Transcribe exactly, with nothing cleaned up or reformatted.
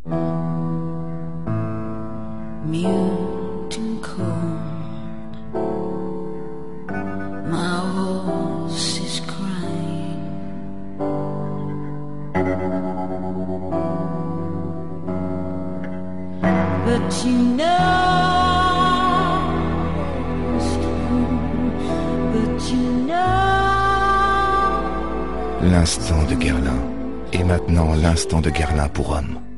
Mute and cold, my horse is crying. But you know, but you know. L'instant de Guerlain. Et maintenant l'instant de Guerlain pour homme.